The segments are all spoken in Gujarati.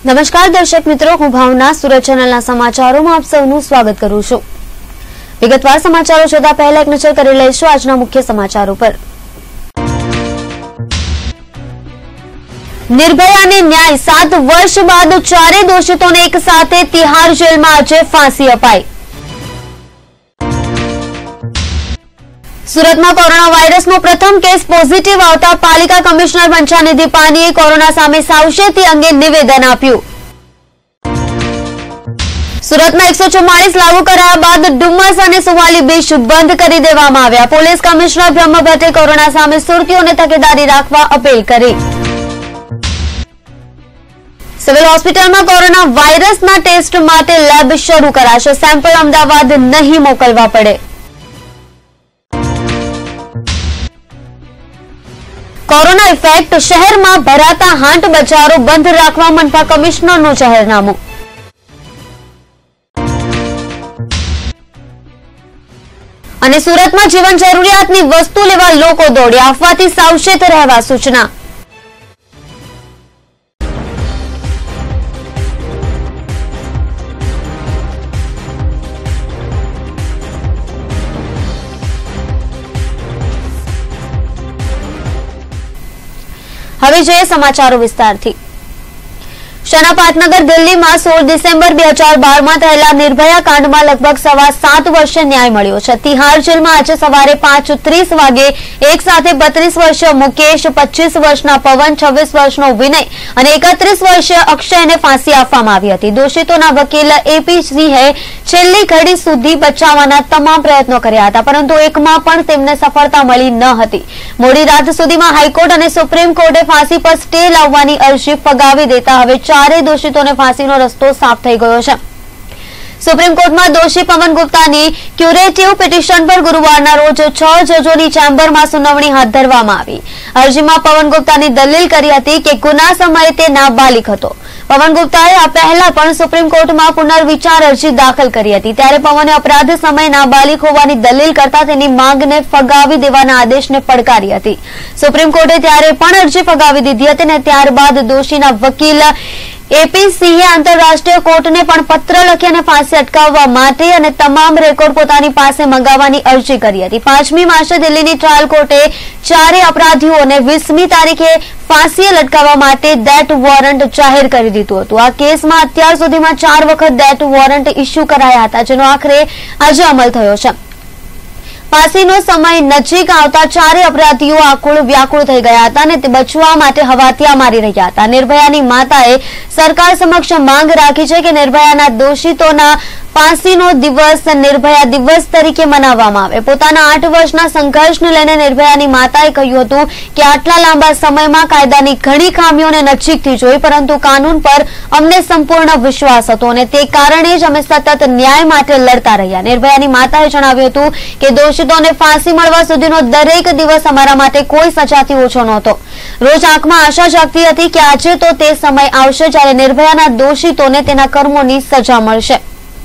નમસ્કાર દર્શક મિત્રો, હું ભાવના સુરત ચેનલના સમાચારોમાં આપ સૌનું સ્વાગત કરું છું। વિગતવાર સમાચારો જોતા પહેલા એક નજર કરી લઈશું આજના મુખ્ય સમાચારો પર। નિર્ભયાને ન્યાય, 7 વર્ષ બાદ 4 દોષિતોને એક સાથે તિહાર જેલમાં આજે ફાંસી અપાઈ। સુરતમાં કોરોના વાયરસનો પ્રથમ કેસ પોઝિટિવ આવતા પાલિકા કમિશનર પંચાનિધિ પાનીએ કોરોના સામે સાવચેતી અંગે નિવેદન આપ્યું। સુરતમાં 144 લાગુ કરાયા બાદ ડુમસ અને સુવાલી બીચ બંધ કરી દેવામાં આવ્યા। પોલીસ કમિશનર બ્રહ્મ ભટ્ટે કોરોના સામે સુરતીઓને તકેદારી રાખવા અપીલ કરી। સિવિલ હોસ્પિટલમાં કોરોના વાયરસના ટેસ્ટ માટે લેબ શરૂ કરાશે। સેમ્પલ અમદાવાદ નહીં મોકલવા પડે। કોરોના ઇફેક્ટ, શહેરમાં ભરાતા હાટ બજારો બંધ રાખવા મનપા કમિશનરનું જાહેરનામું। અને સુરતમાં જીવન જરૂરિયાતની વસ્તુ લેવા લોકો દોડ્યા, અફવાથી સાવચેત રહેવા સૂચના। હવે જોઈએ સમાચારો વિસ્તારથી। શના પાટનગર દિલ્હીમાં 16 ડિસેમ્બર 2012માં થયેલા નિર્ભયા કાંડમાં લગભગ 7.25 વર્ષે ન્યાય મળ્યો છે। તિહાર જેલમાં આજે સવારે 5:30 વાગે એક સાથે 32 વર્ષીય મુકેશ, 25 વર્ષના પવન, 26 વર્ષનો વિનય અને 31 વર્ષીય અક્ષયને ફાંસી આપવામાં આવી હતી। દોષિતોના વકીલ એપી સિંહે છેલ્લી ઘડી સુધી બચાવવાના તમામ પ્રયત્નો કર્યા હતા, પરંતુ એકમાં પણ તેમને સફળતા મળી ન હતી। મોડી રાત સુધીમાં હાઈકોર્ટ અને સુપ્રીમ કોર્ટે ફાંસી પર સ્ટે લાવવાની અરજી ફગાવી દેતા હવે 4 દોષિતોને ફાંસીનો રસ્તો સાફ થઈ ગયો છે। સુપ્રીમ કોર્ટમાં દોષી પવન ગુપ્તાની ક્યુરેટિવ પિટિશન પર ગુરુવારના રોજ 6 જજોની ચેમ્બરમાં સુનાવણી હાથ ધરવામાં આવી। અરજીમાં પવન ગુપ્તાની દલીલ કરી હતી કે ગુના સમયે તે નાબાલિગ હતો। પવન ગુપ્તાએ આ પહેલા પણ સુપ્રીમ કોર્ટમાં પુનર્વિચાર અરજી દાખલ કરી હતી, ત્યારે પવને અપરાધ સમયે નાબાલિગ હોવાની દલીલ કરતા તેની માંગને ફગાવી દેવાના આદેશને પડકારી હતી। સુપ્રીમ કોર્ટે ત્યારે પણ અરજી ફગાવી દીધી હતી અને ત્યારબાદ દોષીના વકીલ એપી સિંહે આંતરરાષ્ટ્રીય કોર્ટને પણ પત્ર લખી અને ફાંસી અટકાવવા માટે અને તમામ રેકોર્ડ પોતાની પાસે મંગાવવાની અરજી કરી હતી। 5મી માર્ચે દિલ્હીની ટ્રાયલ કોર્ટે 4 અપરાધીઓને 20મી તારીખે ફાંસીએ લટકાવવા માટે ડેથ વોરંટ જાહેર કરી દીધું હતું। આ કેસમાં અત્યાર સુધીમાં 4 વખત ડેથ વોરંટ ઇસ્યુ કરાયા હતા, જેનો આખરે આજે અમલ થયો છે। ફાંસીનો સમય નજીક આવતા 4 અપરાધીઓ આકુળ વ્યાકુળ થઈ ગયા હતા અને તે બચવા માટે હવાતિયા મારી રહ્યા હતા। નિર્ભયાની માતાએ સરકાર સમક્ષ માંગ રાખી છે કે નિર્ભયાના દોષિતોના ફાંસીનો દિવસ નિર્ભયા દિવસ તરીકે મનાવવામાં આવે। પોતાના 8 વર્ષના સંઘર્ષને લઈને નિર્ભયાની માતાએ કહ્યું હતું કે આટલા લાંબા સમયમાં કાયદાની ઘણી ખામીઓને નજીકથી જોઈ, પરંતુ કાનૂન પર અમને સંપૂર્ણ વિશ્વાસ હતો અને તે કારણે જ અમે સતત ન્યાય માટે લડતા રહ્યા। નિર્ભયાની માતાએ જણાવ્યું હતું કે દોષિતોને ફાંસી મળવા સુધીનો દરેક દિવસ અમારા માટે કોઈ સજાથી ઓછો નહોતો। રોજ આંખમાં આશા જાગતી હતી કે આજે તો તે સમય આવશે જ્યારે નિર્ભયાના દોષિતોને તેના કર્મોની સજા મળશે।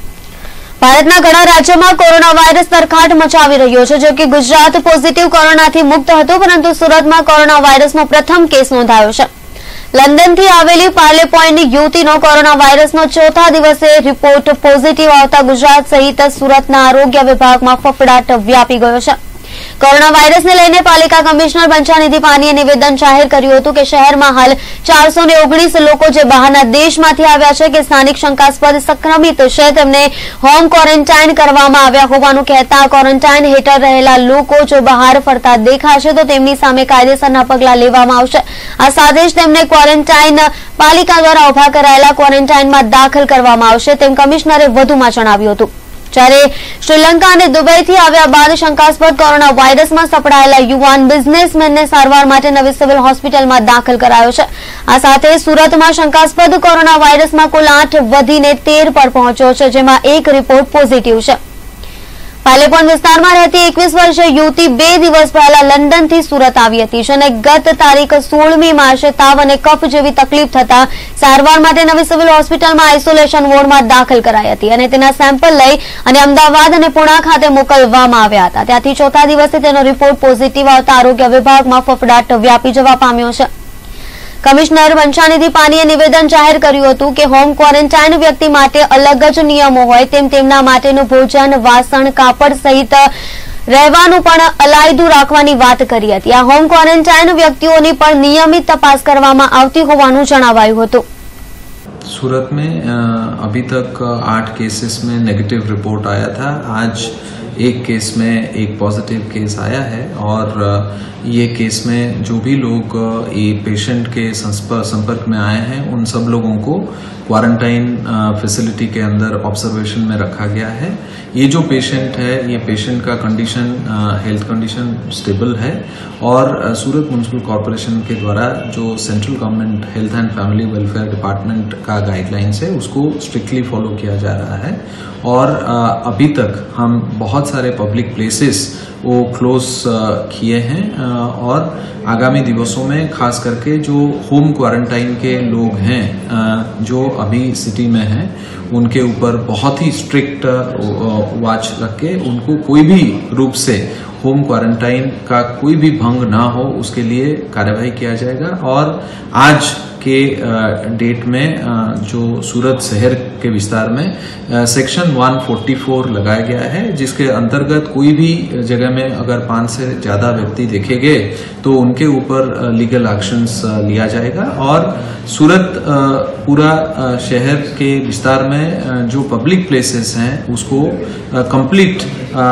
ભારતના ઘણા રાજ્યોમાં કોરોના વાયરસ તરખાટ મચાવી રહ્યો છે, જો કે ગુજરાત પોઝિટિવ કોરોનાથી મુક્ત હતું, પરંતુ સુરતમાં કોરોના વાયરસનો પ્રથમ કેસ નોંધાયો છે। લંડનથી આવેલી પાર્લે પોઈન્ટની યુવતીનો કોરોના વાયરસનો 4થા દિવસે રિપોર્ટ પોઝિટિવ આવતા ગુજરાત સહિત સુરતના આરોગ્ય વિભાગમાં ફફડાટ વ્યાપી ગયો છે। કોરોના વાયરસને લઈને પાલિકા કમિશનર પંચાનિધિ પાનીએ નિવેદન જાહેર કર્યું હતું કે શહેરમાં હાલ 419 લોકો જે બહારના દેશમાંથી આવ્યા છે કે સ્થાનિક શંકાસ્પદ સંક્રમિત છે તેમને હોમ ક્વોરન્ટાઇન કરવામાં આવ્યા હોવાનું કહેતા ક્વોરન્ટાઇન હેઠળ રહેલા લોકો જો બહાર ફરતા દેખાશે તો તેમની સામે કાયદેસરના પગલાં લેવામાં આવશે। આ સાથે જ તેમને ક્વોરન્ટાઇન પાલિકા દ્વારા ઉભા કરાયેલા ક્વોરન્ટાઇનમાં દાખલ કરવામાં આવશે તેમ કમિશનરે વધુમાં જણાવ્યું હતું। જ્યારે શ્રીલંકા અને દુબઈથી આવ્યા બાદ શંકાસ્પદ કોરોના વાયરસમાં સપડાયેલા યુવાન બિઝનેસમેનને સારવાર માટે નવી સિવિલ હોસ્પિટલમાં દાખલ કરાયો છે। આ સાથે સુરતમાં શંકાસ્પદ કોરોના વાયરસમાં કુલ 8 વધીને 13 પર પહોંચ્યો છે, જેમાં 1 રિપોર્ટ પોઝિટિવ છે। પાલેપોન વિસ્તારમાં રહેતી 21 વર્ષીય યુવતી 2 દિવસ પહેલા લંડનથી સુરત આવી હતી, જેને ગત તારીખ 16મી માર્ચે તાવ અને કફ જેવી તકલીફ થતા સારવાર માટે નવી સિવિલ હોસ્પિટલમાં આઇસોલેશન વોર્ડમાં દાખલ કરાઈ હતી અને તેના સેમ્પલ લઈ અને અમદાવાદ અને પુણા ખાતે મોકલવામાં આવ્યા હતા। ત્યાંથી ચોથા દિવસે તેનો રિપોર્ટ પોઝિટિવ આવતા આરોગ્ય વિભાગમાં ફફડાટ વ્યાપી જવા પામ્યો છે। કમિશનર વંશાનિધિ પાનીએ નિવેદન જાહેર કર્યું હતું કે હોમ ક્વોરન્ટાઇન વ્યક્તિ માટે અલગ જ નિયમો હોય તેમ તેમના માટેનું ભોજન, વાસણ, કાપડ સહિત રહેવાનું પણ અલાયદું રાખવાની વાત કરી હતી। આ હોમ ક્વોરન્ટાઇન વ્યક્તિઓની પણ નિયમિત તપાસ કરવામાં આવતી હોવાનું જણાવાયું હતું। सूरत में अभी तक 8 केसेस में नेगेटिव रिपोर्ट आया था। आज एक केस में एक पॉजिटिव केस आया है और ये केस में जो भी लोग ये पेशेंट के संपर्क में आए हैं उन सब लोगों को क्वारंटाइन फैसिलिटी के अंदर ऑब्जर्वेशन में रखा गया है। ये जो पेशेंट है ये पेशेंट का कंडीशन हेल्थ कंडीशन स्टेबल है और सूरत म्युनिसिपल कॉरपोरेशन के द्वारा जो central government health and family welfare department का गाइडलाइंस है उसको स्ट्रिक्टली फॉलो किया जा रहा है। और अभी तक हम बहुत सारे पब्लिक प्लेसेस वो क्लोज किए हैं और आगामी दिवसों में खास करके जो होम क्वारंटाइन के लोग हैं जो अभी सिटी में हैं उनके ऊपर बहुत ही स्ट्रिक्ट वॉच रख के उनको कोई भी रूप से होम क्वारंटाइन का कोई भी भंग ना हो उसके लिए कार्यवाही किया जाएगा। और आज के डेट में जो सूरत शहर के विस्तार में सेक्शन 144 लगाया गया है जिसके अंतर्गत कोई भी जगह में अगर 5 से ज्यादा व्यक्ति देखे गए तो उनके ऊपर लीगल एक्शंस लिया जाएगा। और सूरत पूरा शहर के विस्तार में जो पब्लिक प्लेसेस हैं उसको कंप्लीट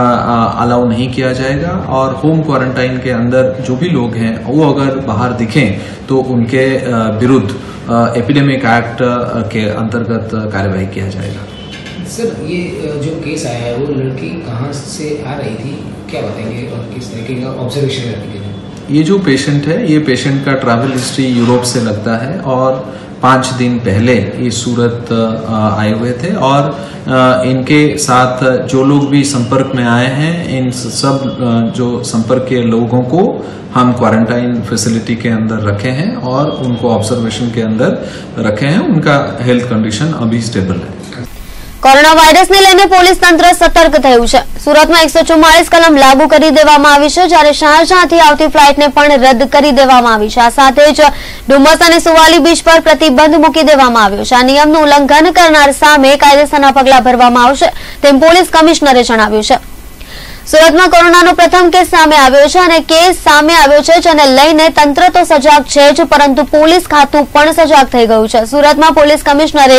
अलाउ नहीं किया जाएगा और होम क्वारंटाइन के अंदर जो भी लोग हैं वो अगर बाहर दिखें तो उनके विरुद्ध एपिडेमिक एक्ट के अंतर्गत कार्यवाही किया जाएगा। सर, ये जो केस आया है वो लड़की कहाँ से आ रही थी, क्या बताएंगे और किस तरीके का ऑब्जर्वेशन करने के लिए? ये जो पेशेंट है ये पेशेंट का ट्रैवल हिस्ट्री यूरोप से लगता है और 5 दिन पहले ये सूरत आए हुए थे और इनके साथ जो लोग भी संपर्क में आए हैं इन सब जो संपर्क के लोगों को हम क्वारंटाइन फैसिलिटी के अंदर रखे हैं और उनको ऑब्जर्वेशन के अंदर रखे हैं। उनका हेल्थ कंडीशन अभी स्टेबल है। કોરોના વાયરસને લઈને પોલીસ તંત્ર સતર્ક થયું છે। સુરતમાં 144 કલમ લાગુ કરી દેવામાં આવી છે જ્યારે શારજાહથી આવતી ફ્લાઇટને પણ રદ કરી દેવામાં આવી છે। આ સાથે જ ડુમસ અને સુવાલી બીચ પર પ્રતિબંધ મૂકી દેવામાં આવ્યો છે। આ નિયમનું ઉલ્લંઘન કરનાર સામે કાયદેસરના પગલાં ભરવામાં આવશે તેમ પોલીસ કમિશનરે જણાવ્યું છે। સુરતમાં કોરોનાનો પ્રથમ કેસ સામે આવ્યો છે અને કેસ સામે આવ્યો છે જેને લઈને તંત્ર તો સજાગ છે જ પરંતુ પોલીસ ખાતું પણ સજાગ થઈ ગયું છે। સુરતમાં પોલીસ કમિશનરે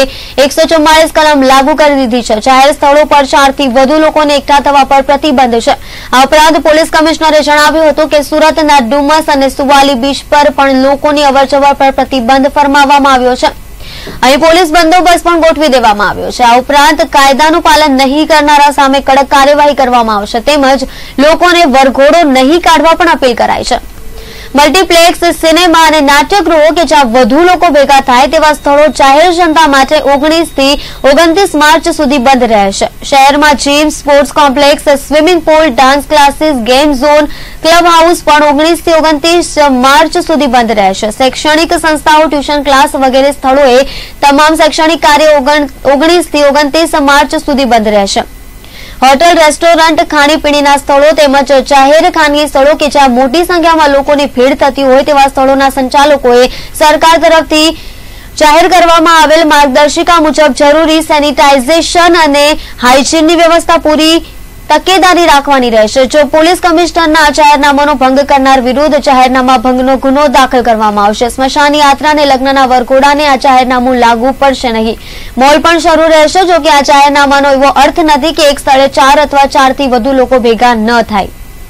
144 કલમ લાગુ કરી દીધી છે। જાહેર સ્થળો પર 4 થી વધુ લોકોને એકઠા થવા પર પ્રતિબંધ છે। આ ઉપરાંત પોલીસ કમિશનરે જણાવ્યું હતું કે સુરતના ડુમસ અને સુવાલી બીચ પર પણ લોકોની અવરજવર પર પ્રતિબંધ ફરમાવવામાં આવ્યો છે। અહીં પોલીસ બંદોબસ્ત પણ ગોઠવી દેવામાં આવ્યો છે। આ ઉપરાંત કાયદાનું પાલન નહીં કરનારા સામે કડક કાર્યવાહી કરવામાં આવશે તેમજ લોકોને વરઘોડો નહીં કાઢવા પણ અપીલ કરાઈ છે। મલ્ટીપ્લેક્સ, સિનેમા અને નાટ્યગૃહો કે જ્યાં વધુ લોકો ભેગા થાય તેવા સ્થળો જાહેર જનતા માટે 19 થી 29 માર્ચ સુધી બંધ રહેશે। શહેરમાં gym, sports complex, swimming pool, dance classes, game zone, club house પણ 19 થી 29 માર્ચ સુધી બંધ રહેશે। શૈક્ષણિક સંસ્થાઓ, ટ્યુશન ક્લાસ વગેરે સ્થળોએ તમામ શૈક્ષણિક કાર્ય 19 થી 29 માર્ચ સુધી બંધ રહેશે। હોટલ, રેસ્ટોરન્ટ, ખાણીપીણીના સ્થળો તેમજ જાહેર ખાનગી સ્થળો કે જ્યાં મોટી સંખ્યામાં લોકોની ભીડ થતી હોય તેવા સ્થળોના સંચાલકોએ સરકાર તરફથી જાહેર કરવામાં આવેલ માર્ગદર્શિકા મુજબ જરૂરી સેનિટાઇઝેશન અને હાઇજીનની વ્યવસ્થા પૂરી તકેદારી રાખવાની રહેશે। જો પોલીસ કમિશનરના આ જાહેરનામાનો ભંગ કરનાર વિરુદ્ધ જાહેરનામા ભંગનો ગુનો દાખલ કરવામાં આવશે। સ્મશાન યાત્રા અને લગ્નના વરઘોડાને આ જાહેરનામું લાગુ પડશે નહીં। મોલ પણ શરૂ રહેશે જો કે આ જાહેરનામાનો એવો અર્થ નથી કે એક સ્થળે 4 અથવા 4 થી વધુ લોકો ભેગા ન થાય।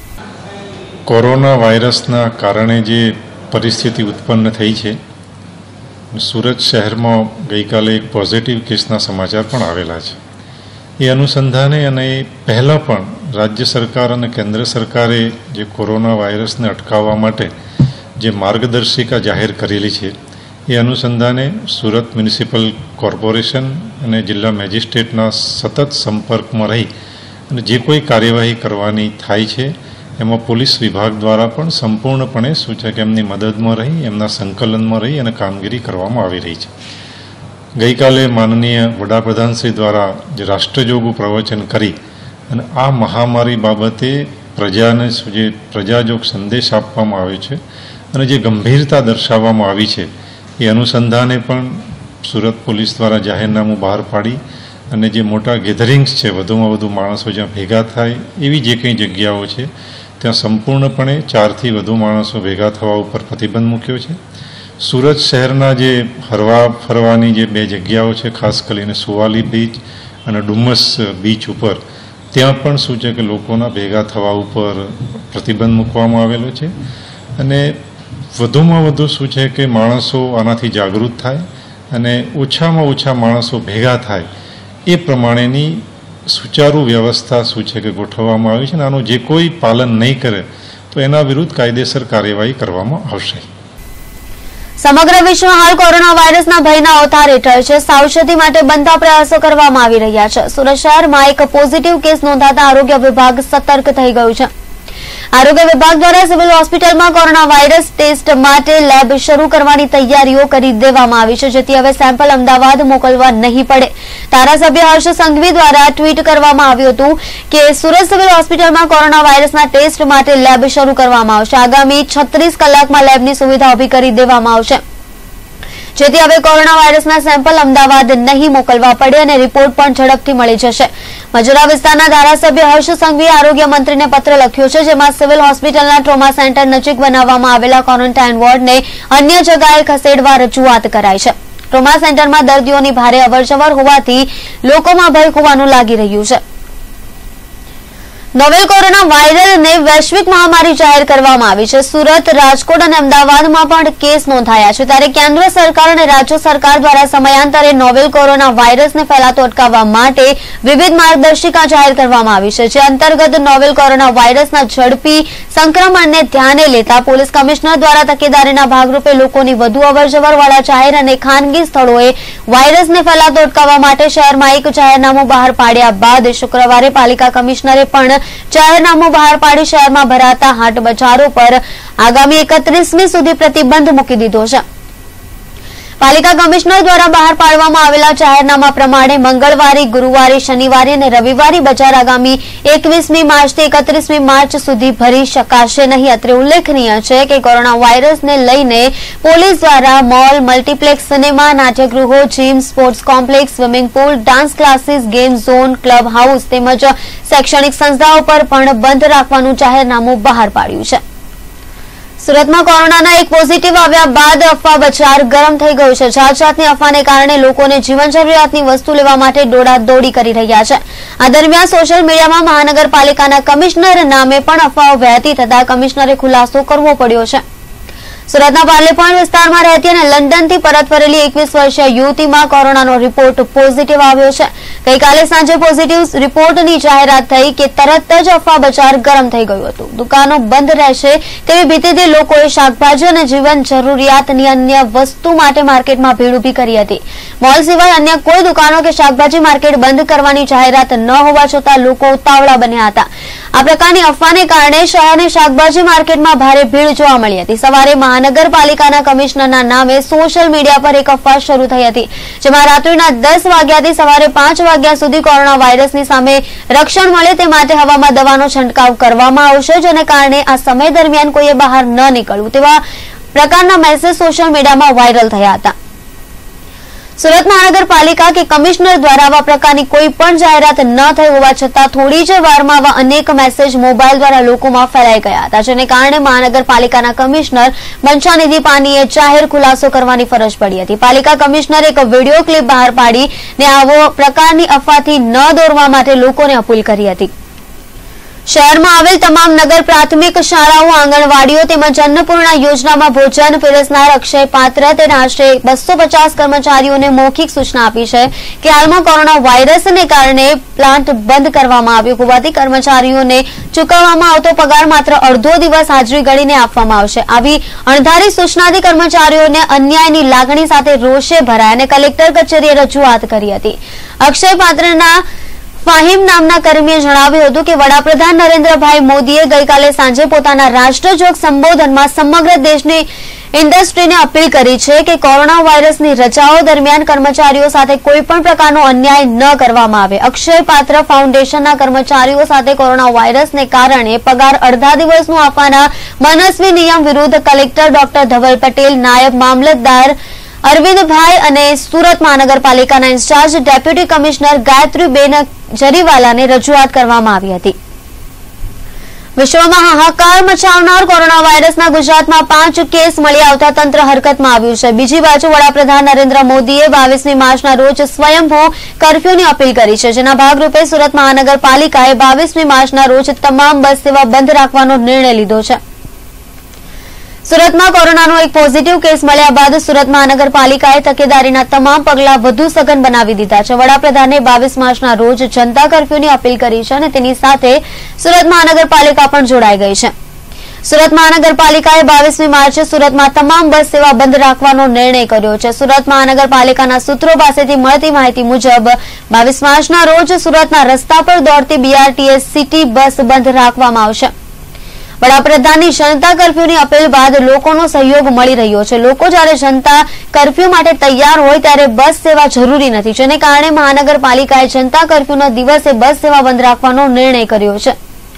કોરોના વાયરસના કારણે જે પરિસ્થિતિ ઉત્પન્ન થઈ છે સુરત શહેરમાં ગઈકાલે એક પોઝિટિવ કેસના સમાચાર પણ આવેલા છે। એ અનુસંધાને અને પહેલાં પણ રાજ્ય સરકાર અને કેન્દ્ર સરકારે જે કોરોના વાયરસને અટકાવવા માટે જે માર્ગદર્શિકા જાહેર કરેલી છે એ અનુસંધાને સુરત મ્યુનિસિપલ કોર્પોરેશન અને જિલ્લા મેજિસ્ટ્રેટના સતત સંપર્કમાં રહી અને જે કોઈ કાર્યવાહી કરવાની થાય છે એમાં પોલીસ વિભાગ દ્વારા પણ સંપૂર્ણપણે શું છે કે એમની મદદમાં રહી એમના સંકલનમાં રહી અને કામગીરી કરવામાં આવી રહી છે। ગઈકાલે માનનીય વડાપ્રધાનશ્રી દ્વારા જે રાષ્ટ્રજોગું પ્રવચન કરી અને આ મહામારી બાબતે પ્રજાને જે પ્રજાજોગ સંદેશ આપવામાં આવ્યો છે અને જે ગંભીરતા દર્શાવવામાં આવી છે એ અનુસંધાને પણ સુરત પોલીસ દ્વારા જાહેરનામું બહાર પાડી અને જે મોટા ગેધરિંગ્સ છે, વધુમાં વધુ માણસો જ્યાં ભેગા થાય એવી જે કંઈ જગ્યાઓ છે ત્યાં સંપૂર્ણપણે 4થી વધુ માણસો ભેગા થવા ઉપર પ્રતિબંધ મૂક્યો છે. સુરત શહેરના જે હરવા ફરવાની જે 2 જગ્યાઓ છે, ખાસ કરીને સુવાલી બીચ અને ડુમ્મસ બીચ ઉપર, ત્યાં પણ શું છે કે લોકોના ભેગા થવા ઉપર પ્રતિબંધ મૂકવામાં આવેલો છે. અને વધુમાં વધુ શું છે કે માણસો આનાથી જાગૃત થાય અને ઓછામાં ઓછા માણસો ભેગા થાય એ પ્રમાણેની સુચારુ વ્યવસ્થા શું છે કે ગોઠવવામાં આવી છે. અને આનું જે કોઈ પાલન નહીં કરે તો એના વિરુદ્ધ કાયદેસર કાર્યવાહી કરવામાં આવશે. સમગ્ર વિશ્વ હાલ કોરોના વાયરસના ભયના અવતાર હેઠળ છે. સાવચેતી માટે બનતા પ્રયાસો કરવામાં આવી રહ્યા છે. સુરત શહેરમાં એક પોઝિટિવ કેસ નોંધાતા આરોગ્ય વિભાગ સતર્ક થઈ ગયું છે. આરોગ્ય વિભાગ દ્વારા સિવિલ હોસ્પિટલમાં કોરોના વાયરસ ટેસ્ટ માટે લેબ શરૂ કરવાની તૈયારીઓ કરી દેવામાં આવી છે, જેથી હવે સેમ્પલ અમદાવાદ મોકલવા નહીં પડે. ધારાસભ્ય હર્ષ સંઘવી દ્વારા ટ્વીટ કરવામાં આવ્યું હતું કે સુરત સિવિલ હોસ્પિટલમાં કોરોના વાયરસના ટેસ્ટ માટે લેબ શરૂ કરવામાં આવશે. આગામી 36 કલાકમાં લેબની સુવિધા ઉભી કરી દેવામાં આવશે, જેથી હવે કોરોના વાયરસના સેમ્પલ અમદાવાદ નહીં મોકલવા પડે અને રિપોર્ટ પણ ઝડપથી મળી જશે. મજૂરા વિસ્તારના ધારાસભ્ય હર્ષ સંઘવીએ આરોગ્ય મંત્રીને પત્ર લખ્યો છે, જેમાં સિવિલ હોસ્પિટલના ટ્રોમા સેન્ટર નજીક બનાવવામાં આવેલા ક્વોરન્ટાઇન વોર્ડને અન્ય જગ્યાએ ખસેડવા રજૂઆત કરાઈ છે. ટ્રોમા સેન્ટરમાં દર્દીઓની ભારે અવરજવર હોવાથી લોકોમાં ભય હોવાનું લાગી રહ્યું છે. નોવેલ કોરોના વાયરસને વૈશ્વિક મહામારી જાહેર કરવામાં આવી છે. સુરત, રાજકોટ અને અમદાવાદમાં પણ કેસ નોંધાયા છે. ત્યારે કેન્દ્ર સરકાર અને રાજ્ય સરકાર દ્વારા સમયાંતરે નોવેલ કોરોના વાયરસને ફેલાતો અટકાવવા માટે વિવિધ માર્ગદર્શિકા જાહેર કરવામાં આવી છે, જે અંતર્ગત નોવેલ કોરોના વાયરસના ઝડપી સંક્રમણને ધ્યાને લેતા પોલીસ કમિશનર દ્વારા તકેદારીના ભાગરૂપે લોકોની વધુ અવરજવરવાળા જાહેર અને ખાનગી સ્થળોએ વાયરસને ફેલાતો અટકાવવા માટે શહેરમાં એક જાહેરનામું બહાર પાડ્યા બાદ શુક્રવારે પાલિકા કમિશનરે પણ જાહેરનામું બહાર પાડી શહેરમાં ભરાતા હાટ બજારો પર આગામી 31મી સુધી પ્રતિબંધ મૂકી દીધો છે. પાલિકા કમિશનર દ્વારા બહાર પાડવામાં આવેલા જાહેરનામા પ્રમાણે મંગળવારે, ગુરુવારે, શનિવારે અને રવિવારે બજાર આગામી 21મી માર્ચથી 31મી માર્ચ સુધી ભરી શકાશે નહીં. અત્રે ઉલ્લેખનીય છે કે કોરોના વાયરસને લઈને પોલીસ દ્વારા મોલ, મલ્ટીપ્લેક્સ, સિનેમા, નાટ્યગૃહો, gym, sports complex, swimming pool, dance classes, game zone, club house તેમજ શૈક્ષણિક સંસ્થાઓ પર પણ બંધ રાખવાનું જાહેરનામું બહાર પાડ્યું છે. સુરતમાં કોરોનાના એક પોઝિટિવ આવ્યા બાદ અફવા બજાર ગરમ થઈ ગયું છે. જાત જાતની અફવાને કારણે લોકોને જીવન જરૂરિયાતની વસ્તુ લેવા માટે દોડાદોડી કરી રહ્યા છે. આ દરમિયાન સોશિયલ મીડિયામાં મહાનગરપાલિકાના કમિશનર નામે પણ અફવાઓ વહેતી થતા કમિશનરે ખુલાસો કરવો પડ્યો છે. સુરતના પાર્લેપોઈન્ટ વિસ્તારમાં રહેતી અને લંડનથી પરત ફરેલી 21 વર્ષીય યુવતીમાં કોરોનાનો રિપોર્ટ પોઝિટિવ આવ્યો છે. ગઈકાલે સાંજે પોઝિટિવ રિપોર્ટની જાહેરાત થઈ કે તરત જ અફવા બજાર ગરમ થઈ ગયું હતું. દુકાનો બંધ રહેશે તેવી ભીતિથી લોકોએ શાકભાજી અને જીવન જરૂરિયાતની અન્ય વસ્તુ માટે માર્કેટમાં ભીડ ઉભી કરી હતી. મોલ સિવાય અન્ય કોઈ દુકાનો કે શાકભાજી માર્કેટ બંધ કરવાની જાહેરાત ન હોવા છતાં લોકો ઉતાવળા બન્યા હતા. આ પ્રકારની અફવાને કારણે શહેરની શાકભાજી માર્કેટમાં ભારે ભીડ જોવા મળી હતી. સવારે મહાનગરપાલિકાના કમિશનરના નામે સોશિયલ મીડિયા પર એક અફવા શરૂ થઈ હતી, જેમાં રાત્રિના 10 વાગ્યાથી સવારે 5 વાગ્યા સુધી કોરોના વાયરસની સામે રક્ષણ મળે તે માટે હવામાં દવાનો છંટકાવ કરવામાં આવશે, જેને કારણે આ સમય દરમિયાન કોઈએ બહાર ન નીકળવું તેવા પ્રકારના મેસેજ સોશિયલ મીડિયામાં વાયરલ થયા હતા. સુરત મહાનગરપાલિકા કે કમિશનર દ્વારા આવા પ્રકારની કોઈ પણ જાહેરાત ન થઈ હોવા છતાં થોડી જ વારમાં આવા અનેક મેસેજ મોબાઈલ દ્વારા લોકોમાં ફેલાઈ ગયા હતા, જેને કારણે મહાનગરપાલિકાના કમિશનર બંછાનિધિ પાનીએ જાહેર ખુલાસો કરવાની ફરજ પડી હતી. પાલિકા કમિશનરે એક વિડીયો ક્લિપ બહાર પાડીને આવો પ્રકારની અફવાથી ન દોરવા માટે લોકોને અપીલ કરી હતી. શહેરમાં આવેલ તમામ નગર પ્રાથમિક શાળાઓ, આંગણવાડીઓ તેમજ અન્નપૂર્ણા યોજનામાં ભોજન પીરસનાર અક્ષય પાત્ર તેના આશરે 250 કર્મચારીઓને મૌખિક સૂચના આપી છે કે હાલમાં કોરોના વાયરસને કારણે પ્લાન્ટ બંધ કરવામાં આવ્યો હોવાથી કર્મચારીઓને ચૂકવવામાં આવતો પગાર માત્ર અડધો દિવસ હાજરી ગણીને આપવામાં આવશે. આવી અણધારી સૂચનાથી કર્મચારીઓને અન્યાયની લાગણી સાથે રોષે ભરાયા અને કલેક્ટર કચેરીએ રજૂઆત કરી હતી. અક્ષય પાત્રના ફાહિમ નામના કર્મીએ જણાવ્યું હતું કે વડાપ્રધાન નરેન્દ્રભાઈ મોદીએ ગઈકાલે સાંજે પોતાના રાષ્ટ્રજોગ સંબોધનમાં સમગ્ર દેશની ઇન્ડસ્ટ્રીને અપીલ કરી છે કે કોરોના વાયરસની રજાઓ દરમિયાન કર્મચારીઓ સાથે કોઈપણ પ્રકારનો અન્યાય ન કરવામાં આવે. અક્ષય પાત્ર ફાઉન્ડેશનના કર્મચારીઓ સાથે કોરોના વાયરસને કારણે પગાર અડધા દિવસનું આપવાના મનસ્વી નિયમ વિરુદ્ધ કલેક્ટર ડોક્ટર ધવલ પટેલ, નાયબ મામલતદાર અરવિંદભાઈ અને સુરત મહાનગરપાલિકાના ઇન્ચાર્જ ડેપ્યુટી કમિશનર ગાયત્રીબેન જરીવાલાને રજૂઆત કરવામાં આવી હતી. વિશ્વમાં હાહાકાર મચાવનાર કોરોના વાયરસના ગુજરાતમાં 5 કેસ મળી આવતા તંત્ર હરકતમાં આવ્યું છે. બીજી બાજુ વડાપ્રધાન નરેન્દ્ર મોદીએ 22મી માર્ચના રોજ સ્વયંભૂ કર્ફ્યુની અપીલ કરી છે, જેના ભાગરૂપે સુરત મહાનગરપાલિકાએ 22મી માર્ચના રોજ તમામ બસ સેવા બંધ રાખવાનો નિર્ણય લીધો છે. સુરતમાં કોરોનાનો એક પોઝિટિવ કેસ મળ્યા બાદ સુરત મહાનગરપાલિકાએ તકેદારીના તમામ પગલાં વધુ સઘન બનાવી દીધા છે. વડાપ્રધાને 22 માર્ચના રોજ જનતા કર્ફ્યુની અપીલ કરી છે અને તેની સાથે સુરત મહાનગરપાલિકા પણ જોડાઈ ગઈ છે. સુરત મહાનગરપાલિકાએ 22મી માર્ચે સુરતમાં તમામ બસ સેવા બંધ રાખવાનો નિર્ણય કર્યો છે. સુરત મહાનગરપાલિકાના સૂત્રો પાસેથી મળતી માહિતી મુજબ 22 માર્ચના રોજ સુરતના રસ્તા પર દોડતી BRTS સિટી બસ બંધ રાખવામાં આવશે. વડાપ્રધાનની જનતા કર્ફ્યુની અપીલ બાદ લોકોનો સહયોગ મળી રહ્યો છે. લોકો જ્યારે જનતા કર્ફ્યુ માટે તૈયાર હોય ત્યારે બસ સેવા જરૂરી નથી, જેને કારણે મહાનગરપાલિકાએ જનતા કર્ફ્યુના દિવસે બસ સેવા બંધ રાખવાનો નિર્ણય કર્યો છે.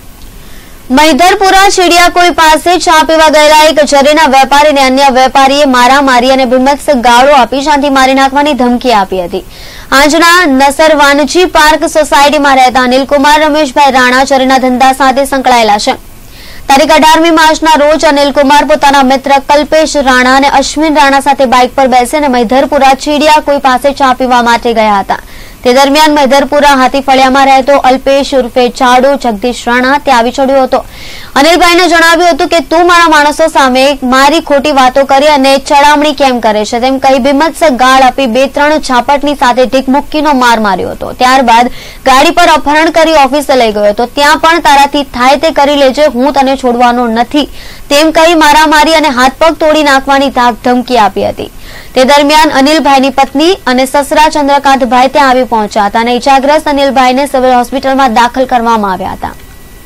મહિધરપુરા ચીડિયાકોઈ પાસે ચા પીવા ગયેલા એક જરીના વેપારીને અન્ય વેપારીએ મારામારી અને ભીમત્સ ગાળો આપી શાંતિ મારી નાખવાની ધમકી આપી હતી. આજના નસરવાનજી પાર્ક સોસાયટીમાં રહેતા અનિલકુમાર રમેશભાઈ રાણા જરીના ધંધા સાથે સંકળાયેલા છે. તારીખ 18મી માર્ચના રોજ અનિલકુમાર પોતાના મિત્ર કલ્પેશ રાણા અને અશ્વિન રાણા સાથે બાઇક પર બેસીને મહિધરપુરા ચીડિયાકોઈ પાસે ચા પીવા માટે ગયા હતા. તે દરમિયાન મહિધરપુરા હાથીફળિયામાં રહેતો અલ્પેશ ઉર્ફે ચાડુ જગદીશ રાણા ત્યાં આવી ચડ્યો હતો. અનિલભાઈને જણાવ્યું હતું કે તું મારા માણસો સામે મારી ખોટી વાતો કરી અને ચડામણી કેમ કરે છે તેમ કહી ભીમત્સ ગાળ આપી 2-3 ઝાપટની સાથે ઢીકમુક્કીનો માર માર્યો હતો. ત્યારબાદ ગાડી પર અપહરણ કરી ઓફિસે લઈ ગયો હતો. ત્યાં પણ તારાથી થાય તે કરી લેજે, હું તને છોડવાનો નથી તેમ કહી મારામારી અને હાથપગ તોડી નાખવાની ધાક ધમકી આપી હતી. તે દરમિયાન અનિલભાઈની પત્ની અને સસરા ચંદ્રકાંતભાઈ ત્યાં આવી પહોંચ્યા હતા અને ઇજાગ્રસ્ત અનિલભાઈને સિવિલ હોસ્પિટલમાં દાખલ કરવામાં આવ્યા હતા.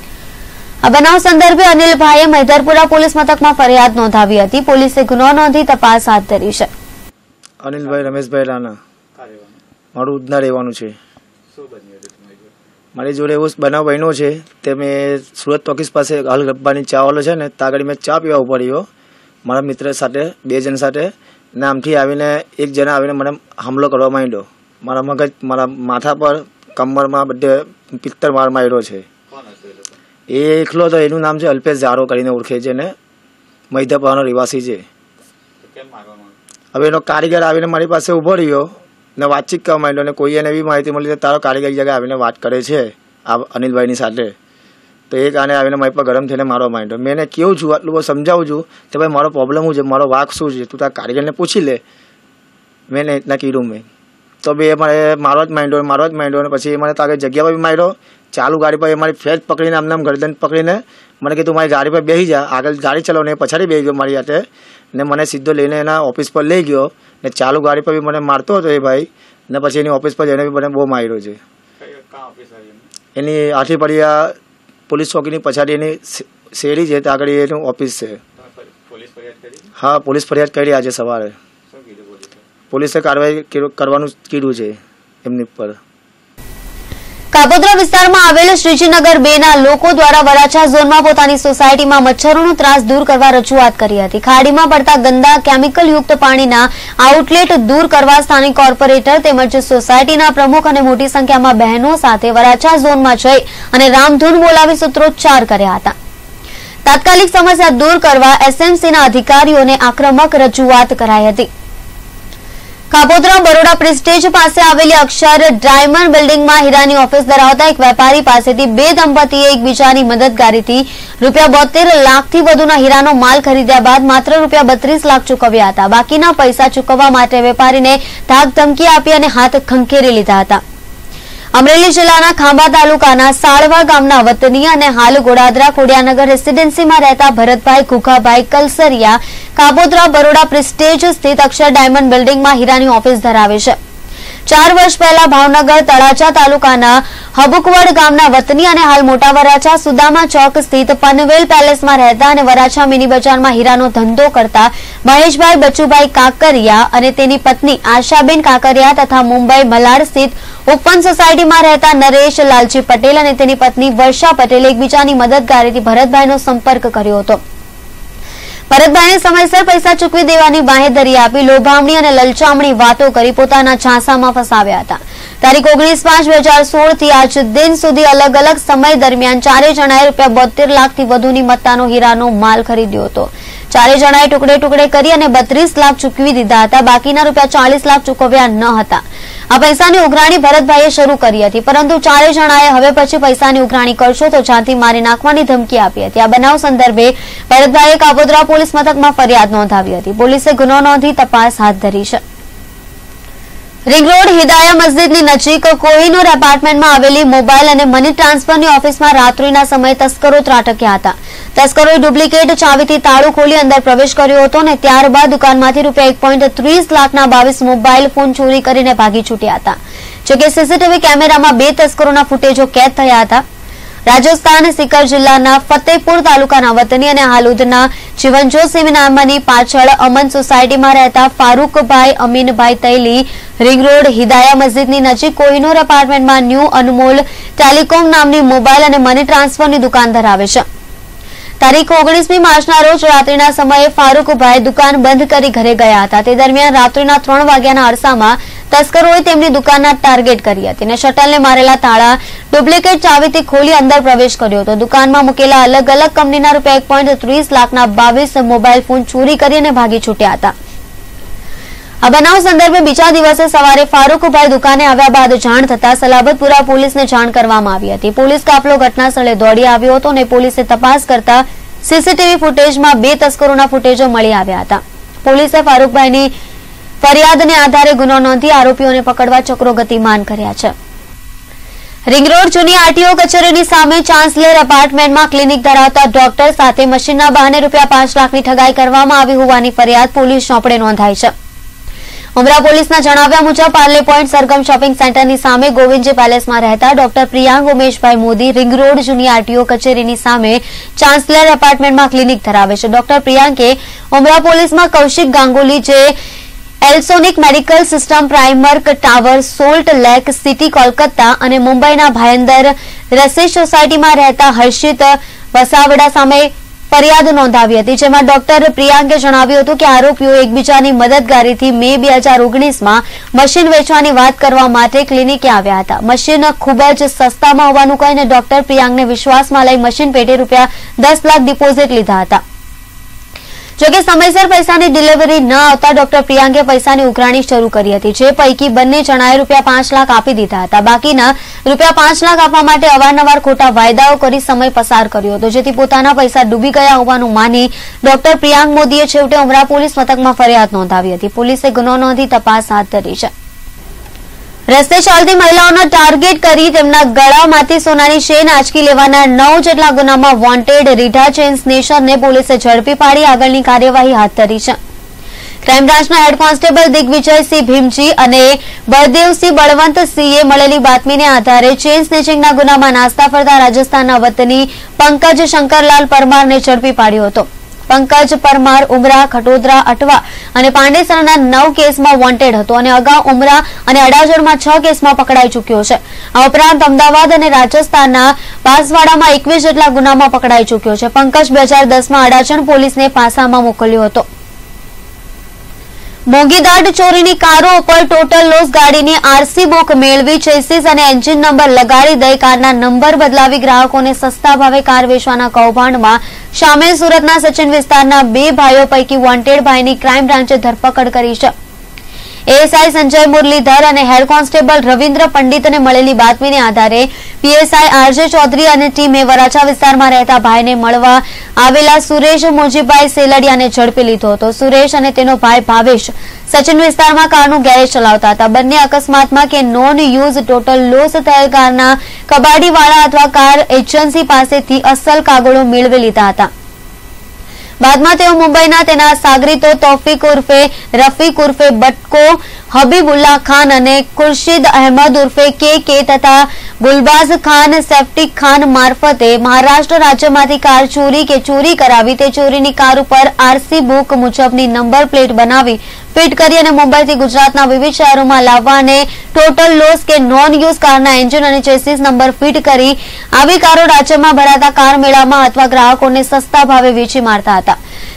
આ બનાવ સંદર્ભે અનિલભાઈએ મહિધરપુરા પોલીસ મથકમાં ફરિયાદ નોંધાવી હતી. પોલીસે ગુનો નોંધી તપાસ હાથ ધરી છે. અનિલભાઈ રમેશભાઈ રાણા, મારું ઉધના રહેવાનું છે. મારી જોડે એવો બનાવ બન્યો છે તે મેં સુરત ટોકીસ પાસે હાલ ગબ્બાની ચા વાળો છે ને ત્યાં આગળ મેં ચા પીવા ઉભા રહ્યો મારા મિત્ર સાથે 2 જણ સાથે. ને આમથી આવીને એક જણા આવીને મને હુમલો કરવા માંડ્યો. મારા મગજ, મારા માથા પર, કમરમાં બધે પિત્તર માર માર્યો છે. એ એકલો તો, એનું નામ છે અલ્પેશ જાડો કરીને ઓળખે છે ને મહિધરપુરાનો રહેવાસી છે. હવે એનો કારીગર આવીને મારી પાસે ઉભો રહ્યો ને વાતચીત કરવા માંડ્યો અને કોઈ એને એવી માહિતી મળી કે તારો કારીગર જગ્યાએ આવીને વાત કરે છે આ અનિલભાઈની સાથે. તો એ કારણે આવીને મારી પર ગરમ થઈને મારવા માંડ્યો. મેં એને કેવું છું, આટલું બહુ સમજાવું છું કે ભાઈ મારો પ્રોબ્લેમ શું છે, મારો વાક શું છે, તું તારા કારીગરને પૂછી લે. મેં એને એટલા કીધું મેં તો બે મારે મારવા જ માંડ્યો અને પછી મને તો આગળ જગ્યા પર બી માર્યો. ચાલુ ગાડી પર એ મારી ફેજ પકડીને આમ ગરદન પકડીને મને કીધું મારી ગાડી પર બેસી જા, આગળ ગાડી ચલાવને પછાડી બેસી ગયો મારી હાથે ને મને સીધો લઈને એના ઓફિસ પર લઈ ગયો ને ચાલુ ગાડી પર બી મને મારતો હતો એ ભાઈ. ને પછી એની ઓફિસ પર જઈને બી મને બહુ માર્યો છે. એની હાથીફળિયા પોલીસ ચોકીની પછાડી એની શેરી છે, ત્યાં આગળ એનું ઓફિસ છે. હા, પોલીસ ફરિયાદ કરી આજે સવારે. પોલીસે કાર્યવાહી કરવાનું કીધું છે એમની પર. કાપોદ્રા વિસ્તારમાં આવેલ શ્રીજીનગર 2ના લોકો દ્વારા વરાછા ઝોનમાં પોતાની સોસાયટીમાં મચ્છરોનો ત્રાસ દૂર કરવા રજૂઆત કરી હતી. ખાડીમાં પડતા ગંદા કેમિકલયુક્ત પાણીના આઉટલેટ દૂર કરવા સ્થાનિક કોર્પોરેટર તેમજ સોસાયટીના પ્રમુખ અને મોટી સંખ્યામાં બહેનો સાથે વરાછા ઝોનમાં જઈ અને રામધૂન બોલાવી સૂત્રોચ્ચાર કર્યા હતા. તાત્કાલિક સમસ્યા દૂર કરવા એસએમસીના અધિકારીઓને આક્રમક રજૂઆત કરાઈ હતી. કાપોદ્રા બરોડા પ્રેસ્ટેજ પાસે આવેલી અક્ષર ડાયમંડ બિલ્ડિંગમાં હીરાની ઓફિસ ધરાવતા એક વેપારી પાસેથી 2 દંપતીએ એકબીજાની મદદગારીથી ₹72 લાખથી વધુના હીરાનો માલ ખરીદ્યા બાદ માત્ર ₹32 લાખ ચૂકવ્યા હતા. બાકીના પૈસા ચૂકવવા માટે વેપારીને ધાક ધમકી આપી અને હાથ ખંખેરી લીધા હતા. અમરેલી જિલ્લાના ખાંભા તાલુકાના સાળવા ગામના વતની અને હાલ ગોડાદરા ખોડિયાનગર રેસીડેન્સીમાં રહેતા ભરતભાઈ ઘુઘાભાઈ કલસરિયા કાપોદ્રા બરોડા પ્રેસ્ટેજ સ્થિત અક્ષર ડાયમંડ બિલ્ડિંગમાં હીરાની ઓફિસ ધરાવે છે. 4 વર્ષ પહેલા ભાવનગર તળાજા તાલુકાના હબુકવડ ગામના વતની અને હાલ મોટા વરાછા સુદામા ચોક સ્થિત પનવેલ પેલેસમાં રહેતા અને વરાછા મિની બજારમાં હીરાનો ધંધો કરતા મહેશભાઈ બચુભાઈ કાકરિયા અને તેની પત્ની આશાબેન કાકરિયા તથા મુંબઈ મલાડ સ્થિત ઓપન સોસાયટીમાં રહેતા નરેશ લાલજી પટેલ અને તેની પત્ની વર્ષા પટેલ એકબીજાની મદદગારીથી ભરતભાઈનો સંપર્ક કર્યો હતો. ભરતભાઈને સમયસર પૈસા ચૂકવી દેવાની બાંહેધરી આપી લોભામણી અને લલચામણી વાતો કરી પોતાના ઝાંસામાં ફસાવ્યા હતા. તારીખ 19/5/2016 થી આજ દિન સુધી અલગ અલગ સમય દરમિયાન ચારેય જણાએ ₹72 લાખથી વધુની મત્તાનો હીરાનો માલ ખરીદ્યો હતો. ચારેય જણાએ ટુકડે ટુકડે કરી અને 32 લાખ ચૂકવી દીધા હતા. બાકીના ₹40 લાખ ચૂકવ્યા ન હતા. આ પૈસાની ઉઘરાણી ભરતભાઈએ શરૂ કરી હતી, પરંતુ ચારેય જણાએ હવે પછી પૈસાની ઉઘરાણી કરશો તો જાનથી મારી નાખવાની ધમકી આપી હતી. આ બનાવ સંદર્ભે ભરતભાઈએ કાપોદ્રા પોલીસ મથકમાં ફરિયાદ નોંધાવી હતી. પોલીસે ગુનો નોંધી તપાસ હાથ ધરી છે. રિંગ રોડ હિદાયા મસ્જિદની નજીક કોહિનૂર એપાર્ટમેન્ટમાં આવેલી મોબાઈલ અને મની ટ્રાન્સફરની ઓફિસમાં રાત્રિના સમયે તસ્કરો ત્રાટક્યા હતા. તસ્કરોએ ડુપ્લિકેટ ચાવીથી તાળું ખોલી અંદર પ્રવેશ કર્યો હતો અને ત્યારબાદ દુકાનમાંથી ₹1.30 લાખના 22 મોબાઈલ ફોન ચોરી કરીને ભાગી છૂટ્યા હતા. જોકે સીસીટીવી કેમેરામાં 2 તસ્કરોના ફૂટેજો કેદ થયા હતા. રાજસ્થાન સિકર જિલ્લાના ફતેપુર તાલુકાના વતની અને હાલુદના જીવનજોત સિનેમાની પાછળ અમન સોસાયટીમાં રહેતા ફારૂકભાઈ અમીનભાઈ તૈલી રિંગ રોડ હિદાયા મસ્જિદની નજીક કોહિનૂર એપાર્ટમેન્ટમાં ન્યૂ અનમોલ ટેલિકોમ નામની મોબાઈલ અને મની ટ્રાન્સફરની દુકાન ધરાવે છે. તારીખ 19મી માર્ચના રોજ રાત્રિના સમયે ફારૂકભાઈ દુકાન બંધ કરી ઘરે ગયા હતા. તે દરમિયાન રાત્રિના 3 વાગ્યાના અરસામાં તસ્કરોએ તેમની દુકાનના ટાર્ગેટ કરી હતી અને શટલને મારેલા તાળા ડુપ્લિકેટ ચાવીથી ખોલી અંદર પ્રવેશ કર્યો હતો. દુકાનમાં મૂકેલા અલગ અલગ કંપનીના ₹1.30 લાખના 22 મોબાઈલ ફોન ચોરી કરીને ભાગી છૂટ્યા હતા. આ બનાવ સંદર્ભે બીજા દિવસે સવારે ફારૂકભાઈ દુકાને આવ્યા બાદ જાણ થતા સલાબતપુરા પોલીસને જાણ કરવામાં આવી હતી. પોલીસ કાફલો ઘટના સ્થળે દોડી આવ્યો હતો અને પોલીસે તપાસ કરતા સીસીટીવી ફૂટેજમાં 2 તસ્કરોના ફૂટેજો મળી આવ્યા હતા. પોલીસે ફારૂકભાઈની ફરિયાદને આધારે ગુનો નોંધી આરોપીઓને પકડવા ચક્રો ગતિમાન કર્યા છે. રિંગ રોડ જૂની આરટીઓ કચેરીની સામે ચાન્સલર એપાર્ટમેન્ટમાં ક્લિનિક ધરાવતા ડોક્ટર સાથે મશીનના બહાને ₹5 લાખની ઠગાઈ કરવામાં આવી હોવાની ફરિયાદ પોલીસ ચોપડે નોંધાઈ છે. ઉમરા પોલીસના જણાવ્યા મુજબ પાર્લે પોઈન્ટ સરગમ શોપિંગ સેન્ટરની સામે ગોવિંદજી પેલેસમાં રહેતા doctor Priyank Umeshbhai Modi ring road જૂની આરટીઓ કચેરીની સામે ચાન્સલર એપાર્ટમેન્ટમાં ક્લિનિક ધરાવે છે. ડોક્ટર પ્રિયાંકે ઉમરા પોલીસમાં કૌશિક ગાંગુલી જે Elsonic medical system Primark tower salt lake city Kolkata અને મુંબઈના ભાયંદર રસી સોસાયટીમાં રહેતા હર્ષિત વસાવડા સામે ફરિયાદ નોંધાવી હતી, જેમાં ડોક્ટર પ્રિયાંકે જણાવ્યું હતું કે આરોપીઓ એકબીજાની મદદગારીથી મે 2019માં મશીન વેચવાની વાત કરવા માટે ક્લિનિકે આવ્યા હતા. મશીન ખૂબ જ સસ્તામાં હોવાનું કહીને ડોક્ટર પ્રિયાંકને વિશ્વાસમાં લઈ મશીન પેટે ₹10 લાખ ડિપોઝિટ લીધા હતા. જોકે સમયસર પૈસાની ડિલિવરી ન આવતા ડોક્ટર પ્રિયાંકે પૈસાની ઉઘરાણી શરૂ કરી હતી, જે પૈકી બંને જણાએ ₹5 લાખ આપી દીધા હતા. બાકીના ₹5 લાખ આપવા માટે અવારનવાર ખોટા વાયદાઓ કરી સમય પસાર કર્યો હતો, જેથી પોતાના પૈસા ડૂબી ગયા હોવાનું માની ડોક્ટર પ્રિયાંક મોદીએ છેવટે ઉમરા પોલીસ મથકમાં ફરિયાદ નોંધાવી હતી. પોલીસે ગુનો નોંધી તપાસ હાથ ધરી છે. રસ્તે ચાલતી મહિલાઓનો ટાર્ગેટ કરી તેમના ગળામાંથી સોનાની ચેન આંચકી લેવાના 9 જેટલા ગુનામાં વોન્ટેડ રીઢા ચેન સ્નેચરને પોલીસે ઝડપી પાડી આગળની કાર્યવાહી હાથ ધરી છે. ક્રાઇમ બ્રાન્ચના હેડ કોન્સ્ટેબલ દિગ્વિજયસિંહ ભીમજી અને બળદેવસિંહ બળવંતસિંહે મળેલી બાતમીને આધારે ચેન સ્નેચિંગના ગુનામાં નાસ્તા ફરતા રાજસ્થાનના વતની પંકજ શંકરલાલ પરમારને ઝડપી પાડ્યો હતો. પંકજ પરમાર ઉમરા, ખટોદરા, અટવા અને પાંડેસરાના 9 કેસમાં વોન્ટેડ હતો અને અગાઉ ઉમરા અને અડાજણમાં 6 કેસમાં પકડાઈ ચૂક્યો છે. આ ઉપરાંત અમદાવાદ અને રાજસ્થાનના બાંસવાડામાં 21 જેટલા ગુનામાં પકડાઈ ચૂક્યો છે. પંકજ 2010માં અડાજણ પોલીસને પાસામાં મોકલ્યો હતો. મોંઘીદાટ ચોરીની કારો ઉપર ટોટલ લોસ ગાડીની આરસી બુક મેળવી ચેસીસ અને એન્જિન નંબર લગાડી દઈ કારના નંબર બદલાવી ગ્રાહકોને સસ્તા ભાવે કાર વેચવાના કૌભાંડમાં સામેલ સુરતના સચિન વિસ્તારના 2 ભાઈઓ પૈકી વોન્ટેડ ભાઈની ક્રાઇમ બ્રાન્ચે ધરપકડ કરી છે. એએસઆઈ સંજય મુરલીધર અને હેડ કોન્સ્ટેબલ રવિન્દ્ર પંડિતને મળેલી બાતમીને આધારે પીએસઆઈ આરજે ચૌધરી અને ટીમે વરાછા વિસ્તારમાં રહેતા ભાઈને મળવા આવેલા સુરેશ મોજીભાઈ સેલડિયાને ઝડપી લીધો હતો. સુરેશ અને તેનો ભાઈ ભાવેશ સચિન વિસ્તારમાં કારનું ગેરેજ ચલાવતા હતા. બંને અકસ્માતમાં કે નોન યુઝ ટોટલ લોસ થયેલ કારના કબાડીવાળા અથવા કાર એજન્સી પાસેથી અસલ કાગળો મેળવી લીધા હતા. બાદમાં તેઓ મુંબઈના તેના સાગરીતો તૌફિક ઉર્ફે રફીક ઉર્ફે બટકો, હબીબુલ્લા ખાન અને ખુરશીદ અહેમદ ઉર્ફે કે તથા ગુલબાઝ ખાન સેફ્ટિક ખાન મારફતે મહારાષ્ટ્ર રાજ્યમાંથી કાર ચોરી કે ચોરી કરાવી તે ચોરીની કાર ઉપર આરસી બુક મુજબની નંબર પ્લેટ બનાવી ફિટ કરી અને મુંબઈથી ગુજરાતના વિવિધ શહેરોમાં લાવવા અને ટોટલ લોસ કે નોન યુઝ કારના એન્જિન અને ચેસીસ નંબર ફિટ કરી આવી કારો રાજ્યમાં ભરાતા કાર મેળામાં અથવા ગ્રાહકોને સસ્તા ભાવે વેચી મારતા હતા.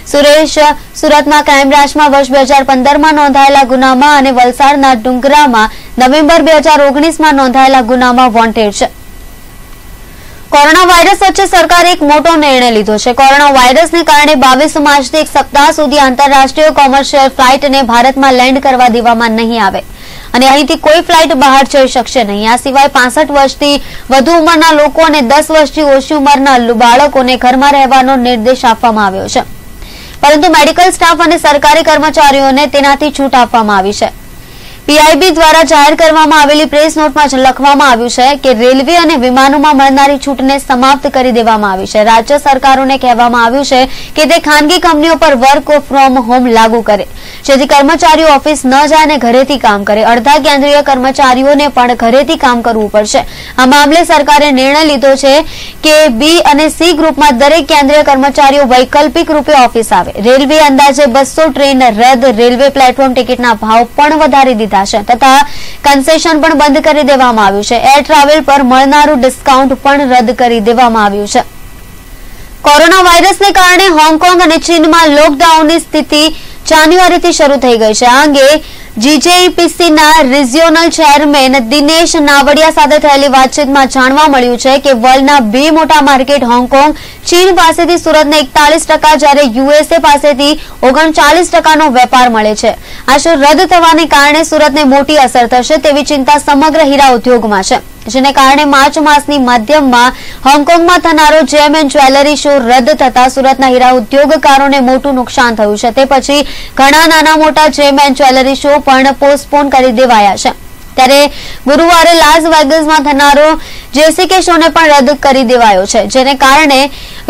સુરેશ સુરતમાં ક્રાઇમ બ્રાન્ચમાં વર્ષ 2015માં નોંધાયેલા ગુનામાં અને વલસાડના ડુંગરામાં નવેમ્બર 2019માં નોંધાયેલા ગુનામાં વોન્ટેડ છે. કોરોના વાયરસ વચ્ચે સરકારે એક મોટો નિર્ણય લીધો છે. કોરોના વાયરસને કારણે 22 માર્ચથી એક સપ્તાહ સુધી આંતરરાષ્ટ્રીય કોમર્શિયલ ફ્લાઇટને ભારતમાં લેન્ડ કરવા દેવામાં નહીં આવે અને અહીંથી કોઈ ફ્લાઇટ બહાર જઈ શકશે નહીં. આ સિવાય 65 વર્ષથી વધુ ઉંમરના લોકો અને 10 વર્ષથી ઓછી ઉંમરના બાળકોને ઘરમાં રહેવાનો નિર્દેશ આપવામાં આવ્યો છે, પરંતુ મેડિકલ સ્ટાફ અને સરકારી કર્મચારીઓને તેનાથી છૂટ આપવામાં આવી છે. પીઆઈબી દ્વારા જાહેર કરવામાં આવેલી પ્રેસ નોટમાં લખવામાં આવ્યું છે કે રેલવે અને વિમાનોમાં મળનારી છૂટને સમાપ્ત કરી દેવામાં આવી છે. રાજ્ય સરકારોને કહેવામાં આવ્યું છે કે તે ખાનગી કંપનીઓ પર વર્ક ફ્રોમ હોમ લાગુ કરે, જેથી કર્મચારીઓ ઓફિસ ન જાય અને ઘરેથી કામ કરે. અડધા કેન્દ્રીય કર્મચારીઓને પણ ઘરેથી કામ કરવું પડશે. આ મામલે સરકારે નિર્ણય લીધો છે કે બી અને સી ગ્રુપમાં દરેક કેન્દ્રીય કર્મચારીઓ વૈકલ્પિક રૂપે ઓફિસ આવે. રેલવે અંદાજે 200 ટ્રેન રદ, રેલવે પ્લેટફોર્મ ટિકિટના ભાવ પણ વધારી દીધા તથા કન્સેશન પણ બંધ કરી દેવામાં આવ્યું છે. એર ટ્રાવેલ પર મળનારું ડિસ્કાઉન્ટ પણ રદ કરી દેવામાં આવ્યું છે. કોરોના વાયરસને કારણે હોંગકોંગ અને ચીનમાં લોકડાઉનની સ્થિતિ જાન્યુઆરીથી શરૂ થઈ ગઈ છે. આ અંગે જીજેઈપીસીના રિજિયોનલ ચેરમેન દિનેશ નાવડિયા સાથે થયેલી વાતચીતમાં જાણવા મળ્યું છે કે વર્લ્ડના 2 મોટા માર્કેટ હોંગકોંગ, ચીન પાસેથી સુરતને 41%, જ્યારે યુએસએ પાસેથી 39%નો વેપાર મળે છે. આ શો રદ થવાને કારણે સુરતને મોટી અસર થશે તેવી ચિંતા સમગ્ર હીરા ઉદ્યોગમાં છે, જેને કારણે માર્ચ માસની મધ્યમાં હોંગકોંગમાં થનારો જેમ એન્ડ જ્વેલરી શો રદ થતા સુરતના હીરા ઉદ્યોગકારોને મોટું નુકસાન થયું છે. તે પછી ઘણા નાના મોટા જેમ એન્ડ જ્વેલરી શો પણ પોસ્ટપોન કરી દેવાયા છે. ત્યારે ગુરુવારે લાસ વેગસમાં થનારો જેસીકે શોને પણ રદ કરી દેવાયો છે, જેને કારણે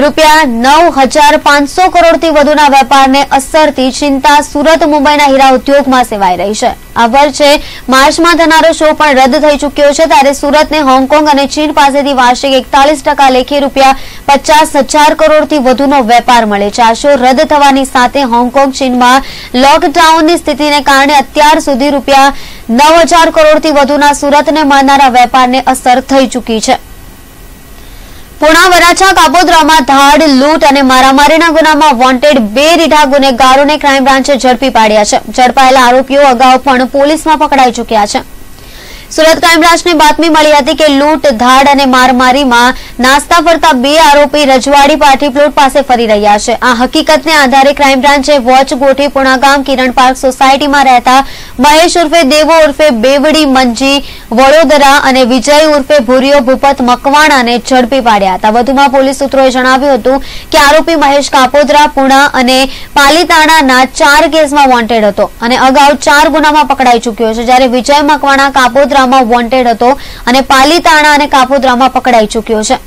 ₹9,500 કરોડથી વધુના વેપારને અસરથી ચિંતા સુરત મુંબઈના હીરા ઉદ્યોગમાં સેવાઈ રહી છે. આ વર્ષે માર્ચમાં થનારો શો પણ રદ થઈ ચૂક્યો છે. ત્યારે સુરતને હોંગકોંગ અને ચીન પાસેથી વાર્ષિક 41% લેખે ₹50,000 કરોડથી વધુનો વેપાર મળે છે. આ શો રદ થવાની સાથે હોંગકોંગ ચીનમાં લોકડાઉનની સ્થિતિને કારણે અત્યાર સુધી ₹9,000 કરોડથી વધુના સુરતને મળનારા વેપારને અસર થઈ ચૂકી છે. પુણા, વરાછા, કાપોદ્રામાં ધાડ, લૂંટ અને મારામારીના ગુનામાં વોન્ટેડ 2 રીઢા ગુનેગારોને ક્રાઇમ બ્રાન્ચે ઝડપી પાડ્યા છે. ઝડપાયેલા આરોપીઓ અગાઉ પણ પોલીસમાં પકડાઈ ચૂક્યા છે. સુરત ક્રાઇમ બ્રાન્ચને બાતમી મળી હતી કે લૂંટ, ધાડ અને મારમારીમાં નાસ્તા ફરતા 2 આરોપી રજવાડી પાર્ટી પ્લોટ પાસે ફરી રહ્યા છે. આ હકીકતને આધારે ક્રાઇમ બ્રાન્ચે વોચ ગોઠવી પુણા ગામ કિરણ પાર્ક સોસાયટીમાં રહેતા મહેશ ઉર્ફે દેવો ઉર્ફે બેવડી મંજી વડોદરા અને વિજય ઉર્ફે ભૂરિયો ભૂપત મકવાણાને ઝડપી પાડ્યા હતા. વધુમાં પોલીસ સૂત્રોએ જણાવ્યું હતું કે આરોપી મહેશ કાપોદ્રા, પુણા અને પાલીતાણાના 4 કેસમાં વોન્ટેડ હતો અને અગાઉ 4 ગુનામાં પકડાઈ ચૂક્યો છે, જ્યારે વિજય મકવાણા કાપોદ્રા વોન્ટેડ હતો અને પાલીતાણા અને કાપોદ્રામાં પકડાઈ ચૂક્યો છે.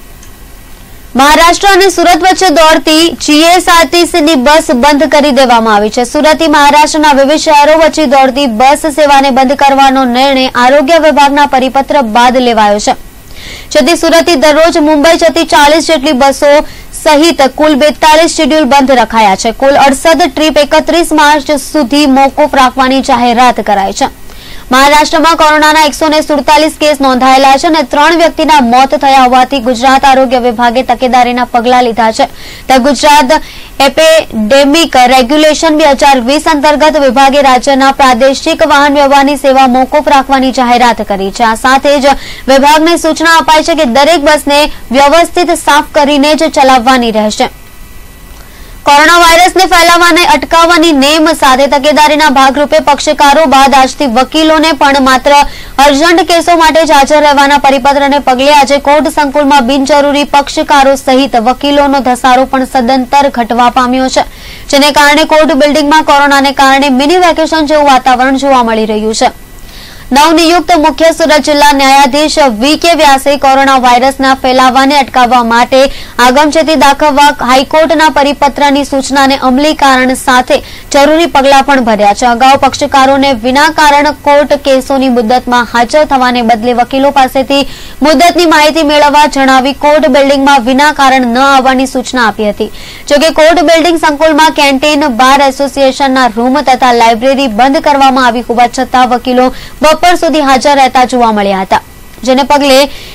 મહારાષ્ટ્ર અને સુરત વચ્ચે દોડતી જીએસઆરટીસીની બસ બંધ કરી દેવામાં આવી છે. સુરતથી મહારાષ્ટ્રના વિવિધ શહેરો વચ્ચે દોડતી બસ સેવાને બંધ કરવાનો નિર્ણય આરોગ્ય વિભાગના પરિપત્ર બાદ લેવાયો છે, જેથી સુરતથી દરરોજ મુંબઈ જતી 40 જેટલી બસો સહિત કુલ 42 શેડ્યુલ બંધ રખાયા છે. કુલ 68 ટ્રીપ 31 માર્ચ સુધી મોકૂફ રાખવાની જાહેરાત કરાઈ છે. મહારાષ્ટ્રમાં કોરોનાના 147 કેસ નોંધાયેલા છે અને 3 વ્યક્તિના મોત થયા હોવાથી ગુજરાત આરોગ્ય વિભાગે તકેદારીના પગલાં લીધા છે. તો ગુજરાત એપિડેમિક રેગ્યુલેશન 2020 અંતર્ગત વિભાગે રાજ્યના પ્રાદેશિક વાહન વ્યવહારની સેવા મોકૂફ રાખવાની જાહેરાત કરી છે. આ સાથે જ વિભાગને સૂચના અપાઈ છે કે દરેક બસને વ્યવસ્થિત સાફ કરીને જ ચલાવવાની રહેશે. કોરોના વાયરસને ફેલાવાને અટકાવવાની નેમ સાથે તકેદારીના ભાગરૂપે પક્ષકારો બાદ આજથી વકીલોને પણ માત્ર અર્જન્ટ કેસો માટે જ હાજર રહેવાના પરિપત્રને પગલે આજે કોર્ટ સંકુલમાં બિનજરૂરી પક્ષકારો સહિત વકીલોનો ધસારો પણ સદંતર ઘટવા પામ્યો છે, જેને કારણે કોર્ટ બિલ્ડિંગમાં કોરોનાને કારણે મિની વેકેશન જેવું વાતાવરણ જોવા મળી રહ્યું છે. નવનિયુક્ત મુખ્ય સુરત જિલ્લા ન્યાયાધીશ વી.કે. વ્યાસે કોરોના વાયરસના ફેલાવાને અટકાવવા માટે આગમચેતી દાખવવા હાઈકોર્ટના પરિપત્રની સૂચનાને અમલીકરણ સાથે જરૂરી પગલાં પણ ભર્યા છે. અગાઉ પક્ષકારોને વિના કારણ કોર્ટ કેસોની મુદ્દતમાં હાજર થવાને બદલે વકીલો પાસેથી મુદ્દતની માહિતી મેળવવા જણાવી કોર્ટ બિલ્ડિંગમાં વિના કારણ ન આવવાની સૂચના આપી હતી. જોકે કોર્ટ બિલ્ડિંગ સંકુલમાં કેન્ટીન, બાર એસોસિએશનના રૂમ તથા લાયબ્રેરી બંધ કરવામાં આવી હોવા છતાં વકીલો બપોર સુધી હાજર રહેતા જોવા મળ્યા હતા, જેને પગલે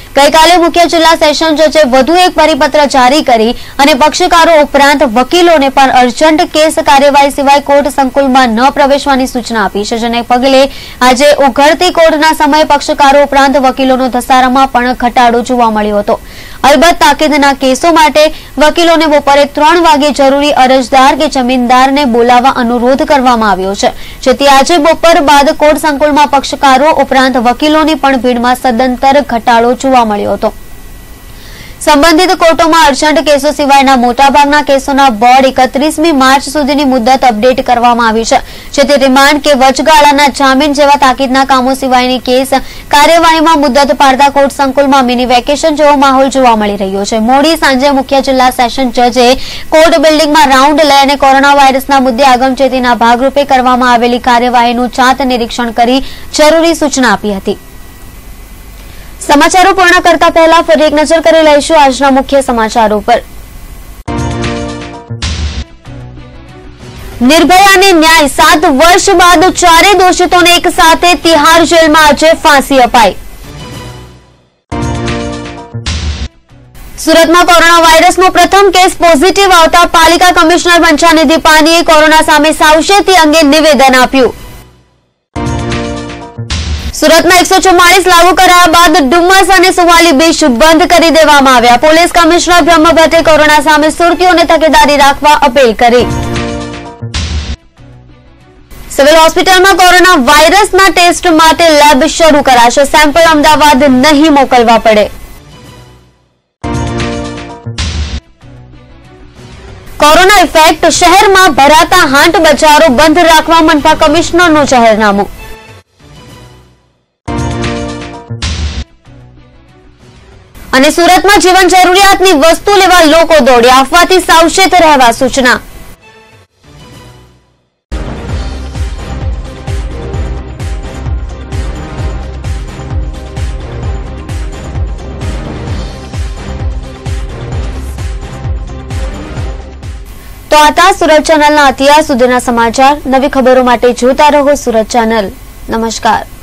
ગઈકાલે મુખ્ય જિલ્લા સેશન જજે વધુ એક પરિપત્ર જારી કરી અને પક્ષકારો ઉપરાંત વકીલોને પણ અર્જન્ટ કેસ કાર્યવાહી સિવાય કોર્ટ સંકુલમાં ન પ્રવેશવાની સૂચના આપી છે, જેને પગલે આજે ઉઘડતી કોર્ટના સમયે પક્ષકારો ઉપરાંત વકીલોનો ધસારામાં પણ ઘટાડો જોવા મળ્યો હતો। અલબત્ત તાકીદના કેસો માટે વકીલોને બપોરે 3 વાગે જરૂરી અરજદાર કે જમીનદારને બોલાવવા અનુરોધ કરવામાં આવ્યો છે, જેથી આજે બપોર બાદ કોર્ટ સંકુલમાં પક્ષકારો ઉપરાંત વકીલોની પણ ભીડમાં સદંતર ઘટાડો જોવા મળ્યો હતો। સંબંધિત કોર્ટોમાં અર્જન્ટ કેસો સિવાયના મોટાભાગના કેસોના બોર્ડ 31મી માર્ચ સુધીની મુદત અપડેટ કરવામાં આવી છે, જેથી રિમાન્ડ કે વચગાળાના જામીન જેવા તાકીદના કામો સિવાયની કેસ કાર્યવાહીમાં મુદત પાડતા કોર્ટ સંકુલમાં મિની વેકેશન જેવો માહોલ જોવા મળી રહ્યો છે। મોડી સાંજે મુખ્ય જિલ્લા સેશન જજે કોર્ટ બિલ્ડિંગમાં રાઉન્ડ લઈ અને કોરોના વાયરસના મુદ્દે આગમચેતીના ભાગરૂપે કરવામાં આવેલી કાર્યવાહીનું જાત નિરીક્ષણ કરી જરૂરી સૂચના આપી હતી। સમાચારો પૂર્ણ કરતા પહેલા ફરી એક નજર કરી લઈશું આજના મુખ્ય સમાચારો પર। નિર્ભયાને ન્યાય 7 વર્ષ બાદ 4 દોષિતોને એક સાથે તિહાર જેલમાં આજે ફાંસી અપાઈ। સુરતમાં કોરોના વાયરસનો પ્રથમ કેસ પોઝિટિવ આવતા પાલિકા કમિશનર પંચાનિધિ પાનીએ કોરોના સામે સાવચેતી અંગે નિવેદન આપ્યું। સુરતમાં 144 લાગુ કરાયા બાદ ડુમસ અને સુવાલી બીચ બંધ કરી દેવામાં આવ્યા। પોલીસ કમિશનર બ્રહ્મ ભટ્ટે કોરોના સામે સુરતીઓને તકેદારી રાખવા અપીલ કરી। સિવિલ હોસ્પિટલમાં કોરોના વાયરસના ટેસ્ટ માટે લેબ શરૂ કરાશે, સેમ્પલ અમદાવાદ નહીં મોકલવા પડે। કોરોના ઇફેક્ટ, શહેરમાં ભરાતા હાટ બજારો બંધ રાખવા મનપા કમિશનરનું જાહેરનામું। અને સુરતમાં જીવન જરૂરિયાતની વસ્તુ લેવા લોકો દોડ્યા, અફવાથી સાવચેત રહેવા સૂચના। તો આ હતા સુરત ચેનલના અત્યાર સુધીના સમાચાર। નવી ખબરો માટે જોતા રહો સુરત ચેનલ। નમસ્કાર।